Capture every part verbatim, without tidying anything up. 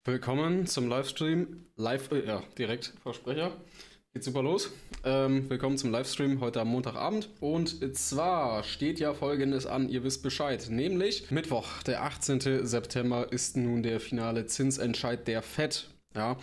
Willkommen zum Livestream. Live, äh, ja, direkt Versprecher. Geht super los. Ähm, willkommen zum Livestream heute am Montagabend. Und zwar steht ja Folgendes an, ihr wisst Bescheid. Nämlich Mittwoch, der achtzehnte September, ist nun der finale Zinsentscheid der Fed. Ja.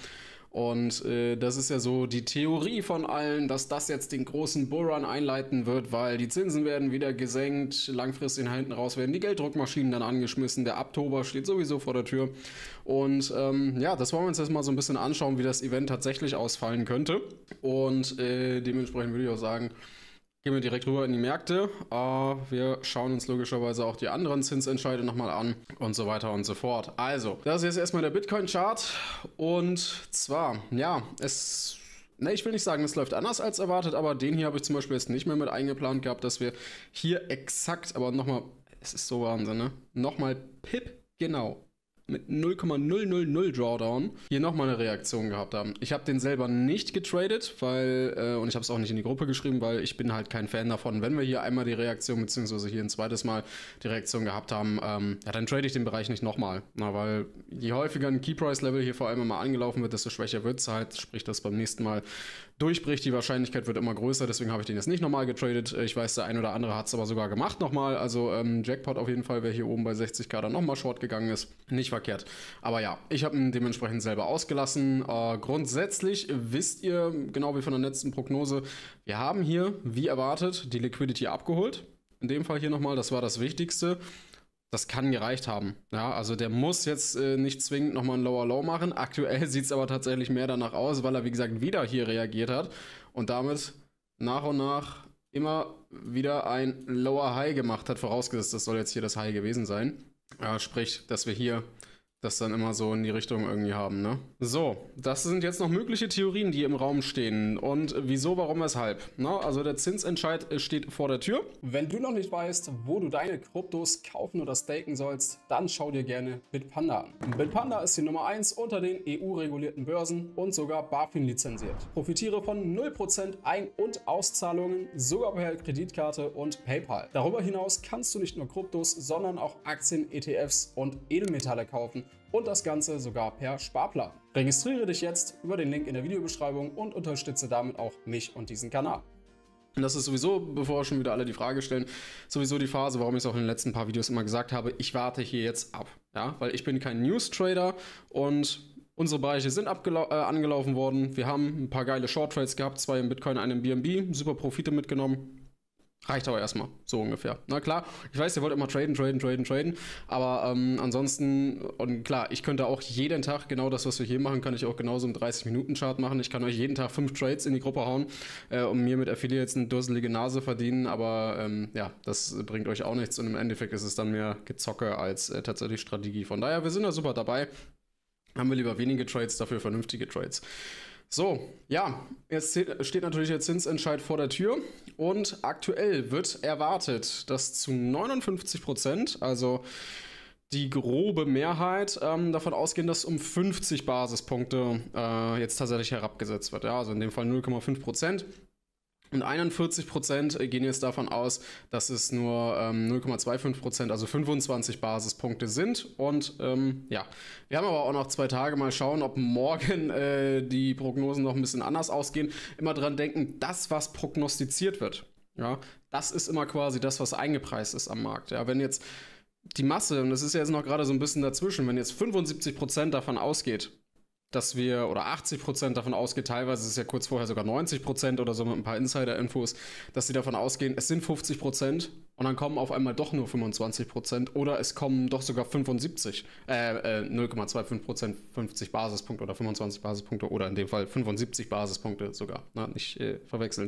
Und äh, das ist ja so die Theorie von allen, dass das jetzt den großen Bullrun einleiten wird, weil die Zinsen werden wieder gesenkt, langfristig nach hinten raus werden die Gelddruckmaschinen dann angeschmissen, der Oktober steht sowieso vor der Tür. Und ähm, ja, das wollen wir uns jetzt mal so ein bisschen anschauen, wie das Event tatsächlich ausfallen könnte. Und äh, dementsprechend würde ich auch sagen, gehen wir direkt rüber in die Märkte. Uh, wir schauen uns logischerweise auch die anderen Zinsentscheide nochmal an und so weiter und so fort. Also, das ist jetzt erstmal der Bitcoin-Chart. Und zwar, ja, es... Ne, ich will nicht sagen, es läuft anders als erwartet, aber den hier habe ich zum Beispiel jetzt nicht mehr mit eingeplant gehabt, dass wir hier exakt, aber nochmal, es ist so Wahnsinn, ne? Nochmal Pip genau mit null Komma null null null Drawdown hier nochmal eine Reaktion gehabt haben. Ich habe den selber nicht getradet, weil, äh, und ich habe es auch nicht in die Gruppe geschrieben, weil ich bin halt kein Fan davon. Wenn wir hier einmal die Reaktion, beziehungsweise hier ein zweites Mal die Reaktion gehabt haben, ähm, ja, dann trade ich den Bereich nicht nochmal. Na, weil je häufiger ein Key Price Level hier vor allem mal angelaufen wird, desto schwächer wird es halt, sprich, das beim nächsten Mal durchbricht, die Wahrscheinlichkeit wird immer größer, deswegen habe ich den jetzt nicht nochmal getradet. Ich weiß, der ein oder andere hat es aber sogar gemacht nochmal, also ähm, Jackpot auf jeden Fall, wer hier oben bei sechzigtausend dann nochmal short gegangen ist, nicht verkehrt. Aber ja, ich habe ihn dementsprechend selber ausgelassen. Äh, grundsätzlich wisst ihr, genau wie von der letzten Prognose, wir haben hier, wie erwartet, die Liquidity abgeholt. In dem Fall hier nochmal, das war das Wichtigste. Das kann gereicht haben. Ja, also der muss jetzt äh, nicht zwingend nochmal ein Lower Low machen. Aktuell sieht es aber tatsächlich mehr danach aus, weil er, wie gesagt, wieder hier reagiert hat und damit nach und nach immer wieder ein Lower High gemacht hat. Vorausgesetzt, das soll jetzt hier das High gewesen sein. Ja, sprich, dass wir hier das dann immer so in die Richtung irgendwie haben, ne? So, das sind jetzt noch mögliche Theorien, die im Raum stehen. Und wieso, warum, weshalb? Na, also der Zinsentscheid steht vor der Tür. Wenn du noch nicht weißt, wo du deine Kryptos kaufen oder staken sollst, dann schau dir gerne Bitpanda an. Bitpanda ist die Nummer eins unter den E U-regulierten Börsen und sogar BaFin lizenziert. Profitiere von null Prozent Ein- und Auszahlungen, sogar per Kreditkarte und PayPal. Darüber hinaus kannst du nicht nur Kryptos, sondern auch Aktien, E T Fs und Edelmetalle kaufen. Und das Ganze sogar per Sparplan. Registriere dich jetzt über den Link in der Videobeschreibung und unterstütze damit auch mich und diesen Kanal. Und das ist sowieso, bevor schon wieder alle die Frage stellen, sowieso die Phase, warum ich es auch in den letzten paar Videos immer gesagt habe, ich warte hier jetzt ab. Ja, weil ich bin kein News-Trader und unsere Bereiche sind äh, angelaufen worden. Wir haben ein paar geile Short-Trades gehabt, zwei im Bitcoin, einen im B N B, super Profite mitgenommen. Reicht aber erstmal, so ungefähr. Na klar, ich weiß, ihr wollt immer traden, traden, traden, traden, aber ähm, ansonsten, und klar, ich könnte auch jeden Tag genau das, was wir hier machen, kann ich auch genauso im dreißig Minuten Chart machen. Ich kann euch jeden Tag fünf Trades in die Gruppe hauen äh, und mir mit Affiliates eine dusselige Nase verdienen, aber ähm, ja, das bringt euch auch nichts und im Endeffekt ist es dann mehr Gezocke als äh, tatsächlich Strategie. Von daher, wir sind da super dabei. Haben wir lieber wenige Trades, dafür vernünftige Trades. So, ja, jetzt steht natürlich der Zinsentscheid vor der Tür und aktuell wird erwartet, dass zu neunundfünfzig Prozent, also die grobe Mehrheit, ähm, davon ausgehen, dass um fünfzig Basispunkte äh, jetzt tatsächlich herabgesetzt wird. Ja, also in dem Fall null Komma fünf Prozent. Und einundvierzig Prozent gehen jetzt davon aus, dass es nur ähm, null Komma fünfundzwanzig Prozent, also fünfundzwanzig Basispunkte sind. Und ähm, ja, wir haben aber auch noch zwei Tage. Mal schauen, ob morgen äh, die Prognosen noch ein bisschen anders ausgehen. Immer dran denken, das, was prognostiziert wird, ja, das ist immer quasi das, was eingepreist ist am Markt. Ja, wenn jetzt die Masse, und das ist ja jetzt noch gerade so ein bisschen dazwischen, wenn jetzt fünfundsiebzig Prozent davon ausgeht, dass wir, oder achtzig Prozent davon ausgeht, teilweise ist es ja kurz vorher sogar neunzig Prozent oder so mit ein paar Insider-Infos, dass sie davon ausgehen, es sind fünfzig Prozent und dann kommen auf einmal doch nur fünfundzwanzig Prozent oder es kommen doch sogar fünfundsiebzig, äh, äh null Komma fünfundzwanzig Prozent, fünfzig Basispunkte oder fünfundzwanzig Basispunkte oder in dem Fall fünfundsiebzig Basispunkte sogar, na, nicht äh, verwechseln.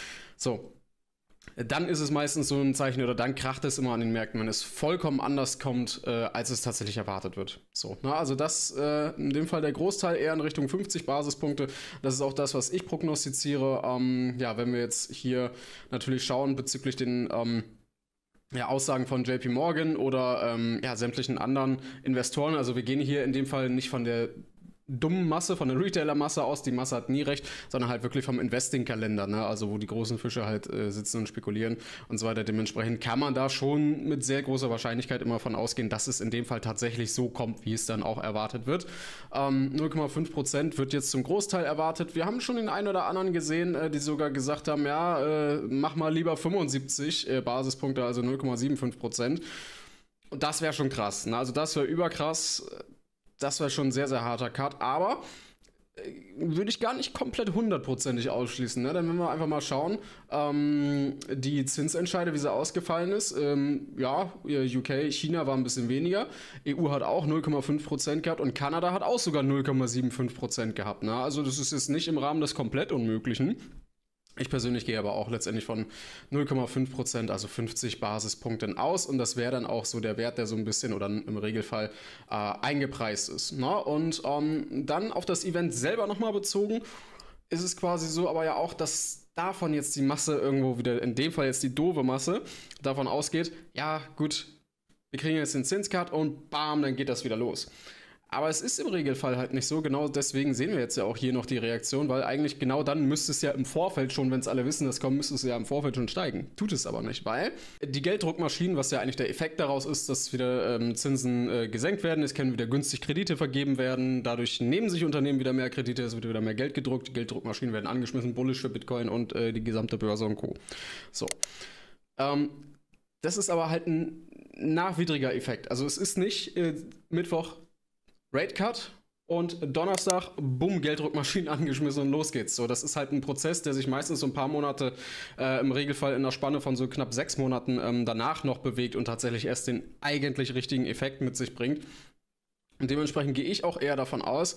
So. Dann ist es meistens so ein Zeichen oder dann kracht es immer an den Märkten, wenn es vollkommen anders kommt, äh, als es tatsächlich erwartet wird. So, na, also das äh, in dem Fall der Großteil eher in Richtung fünfzig Basispunkte. Das ist auch das, was ich prognostiziere. Ähm, ja, wenn wir jetzt hier natürlich schauen bezüglich den ähm, ja, Aussagen von J P Morgan oder ähm, ja, sämtlichen anderen Investoren. Also wir gehen hier in dem Fall nicht von der dummen Masse, von der Retailer-Masse aus. Die Masse hat nie recht, sondern halt wirklich vom Investing-Kalender, ne? Also wo die großen Fische halt äh, sitzen und spekulieren und so weiter. Dementsprechend kann man da schon mit sehr großer Wahrscheinlichkeit immer von ausgehen, dass es in dem Fall tatsächlich so kommt, wie es dann auch erwartet wird. Ähm, null Komma fünf Prozent wird jetzt zum Großteil erwartet. Wir haben schon den einen oder anderen gesehen, äh, die sogar gesagt haben, ja, äh, mach mal lieber fünfundsiebzig äh, Basispunkte, also null Komma fünfundsiebzig Prozent. Und das wäre schon krass, ne? Also das wäre überkrass. Das wäre schon ein sehr, sehr harter Cut, aber äh, würde ich gar nicht komplett hundertprozentig ausschließen. Ne? Dann wenn wir einfach mal schauen, ähm, die Zinsentscheide, wie sie ausgefallen ist. Ähm, ja, U K, China war ein bisschen weniger. E U hat auch null Komma fünf Prozent gehabt und Kanada hat auch sogar null Komma fünfundsiebzig Prozent gehabt. Ne? Also das ist jetzt nicht im Rahmen des komplett Unmöglichen. Ich persönlich gehe aber auch letztendlich von null Komma fünf Prozent, also fünfzig Basispunkten aus und das wäre dann auch so der Wert, der so ein bisschen oder im Regelfall äh, eingepreist ist. Ne? Und ähm, dann auf das Event selber nochmal bezogen, ist es quasi so, aber ja auch, dass davon jetzt die Masse irgendwo wieder, in dem Fall jetzt die doofe Masse, davon ausgeht, ja gut, wir kriegen jetzt den Zinscut und bam, dann geht das wieder los. Aber es ist im Regelfall halt nicht so, genau deswegen sehen wir jetzt ja auch hier noch die Reaktion, weil eigentlich genau dann müsste es ja im Vorfeld schon, wenn es alle wissen, das kommt, müsste es ja im Vorfeld schon steigen. Tut es aber nicht, weil die Gelddruckmaschinen, was ja eigentlich der Effekt daraus ist, dass wieder ähm, Zinsen äh, gesenkt werden, es können wieder günstig Kredite vergeben werden, dadurch nehmen sich Unternehmen wieder mehr Kredite, es wird wieder mehr Geld gedruckt, die Gelddruckmaschinen werden angeschmissen, bullish für Bitcoin und äh, die gesamte Börse und Co. So. Ähm, das ist aber halt ein nachwidriger Effekt. Also es ist nicht äh, Mittwoch Rate Cut und Donnerstag, bumm, Gelddruckmaschinen angeschmissen und los geht's. So, das ist halt ein Prozess, der sich meistens so ein paar Monate, äh, im Regelfall in einer Spanne von so knapp sechs Monaten ähm, danach noch bewegt und tatsächlich erst den eigentlich richtigen Effekt mit sich bringt. Und dementsprechend gehe ich auch eher davon aus,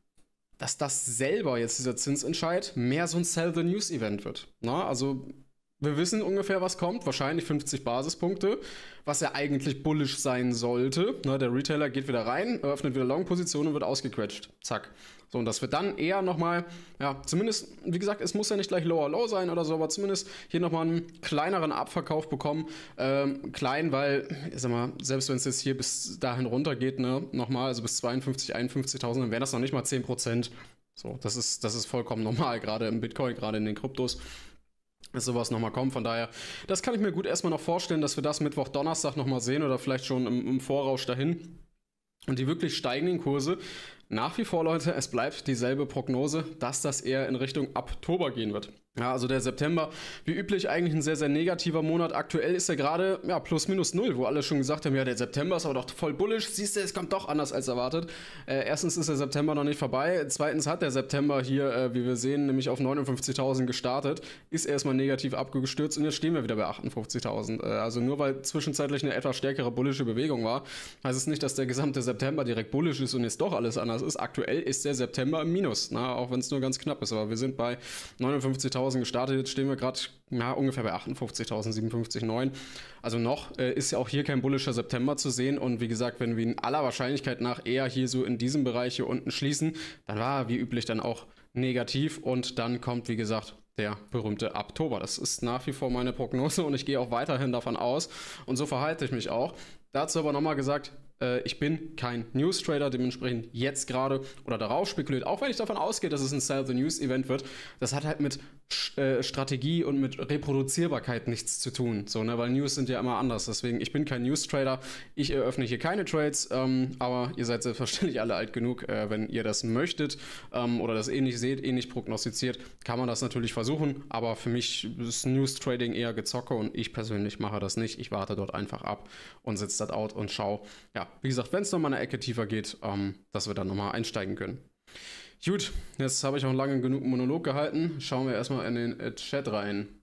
dass das selber jetzt, dieser Zinsentscheid, mehr so ein Sell-the-News-Event wird. Na, also wir wissen ungefähr, was kommt. Wahrscheinlich fünfzig Basispunkte, was ja eigentlich bullish sein sollte. Ne, der Retailer geht wieder rein, eröffnet wieder Long-Position und wird ausgequetscht. Zack. So, und das wird dann eher nochmal, ja, zumindest, wie gesagt, es muss ja nicht gleich Lower-Low sein oder so, aber zumindest hier nochmal einen kleineren Abverkauf bekommen. Ähm, klein, weil, ich sag mal, selbst wenn es jetzt hier bis dahin runtergeht, ne, nochmal, also bis zweiundfünfzig, einundfünfzigtausend, dann wären das noch nicht mal zehn Prozent. So, das ist, das ist vollkommen normal, gerade im Bitcoin, gerade in den Kryptos, dass sowas nochmal kommt. Von daher, das kann ich mir gut erstmal noch vorstellen, dass wir das Mittwoch, Donnerstag nochmal sehen oder vielleicht schon im, im Vorrausch dahin. Und die wirklich steigenden Kurse, nach wie vor, Leute, es bleibt dieselbe Prognose, dass das eher in Richtung Oktober gehen wird. Ja, also der September, wie üblich, eigentlich ein sehr, sehr negativer Monat. Aktuell ist er gerade, ja, plus minus null, wo alle schon gesagt haben, ja, der September ist aber doch voll bullish. Siehst du, es kommt doch anders als erwartet. Äh, erstens ist der September noch nicht vorbei. Zweitens hat der September hier, äh, wie wir sehen, nämlich auf neunundfünfzigtausend gestartet. Ist erstmal negativ abgestürzt und jetzt stehen wir wieder bei achtundfünfzigtausend. Äh, also nur weil zwischenzeitlich eine etwas stärkere bullische Bewegung war, heißt es nicht, dass der gesamte September direkt bullish ist und jetzt doch alles anders ist. Aktuell ist der September im Minus, na, auch wenn es nur ganz knapp ist. Aber wir sind bei neunundfünfzigtausend gestartet, jetzt stehen wir gerade ja, ungefähr bei achtundfünfzigtausend, siebenundfünfzig Komma neun. Also noch äh, ist ja auch hier kein bullischer September zu sehen und wie gesagt, wenn wir in aller Wahrscheinlichkeit nach eher hier so in diesem Bereich hier unten schließen, dann war er wie üblich dann auch negativ und dann kommt, wie gesagt, der berühmte Oktober. Das ist nach wie vor meine Prognose und ich gehe auch weiterhin davon aus und so verhalte ich mich auch. Dazu aber nochmal gesagt, äh, ich bin kein News-Trader, dementsprechend jetzt gerade oder darauf spekuliert, auch wenn ich davon ausgehe, dass es ein Sell-the-News-Event wird, das hat halt mit äh, Strategie und mit Reproduzierbarkeit nichts zu tun, so, ne? Weil News sind ja immer anders, deswegen ich bin kein News-Trader, ich eröffne hier keine Trades, ähm, aber ihr seid selbstverständlich alle alt genug, äh, wenn ihr das möchtet ähm, oder das ähnlich seht, ähnlich prognostiziert, kann man das natürlich versuchen, aber für mich ist News-Trading eher Gezocke und ich persönlich mache das nicht, ich warte dort einfach ab und sitze das out und schaue, ja, wie gesagt, wenn es nochmal eine Ecke tiefer geht, ähm, dass wir dann nochmal einsteigen können. Gut, jetzt habe ich auch lange genug Monolog gehalten. Schauen wir erstmal in den Chat rein.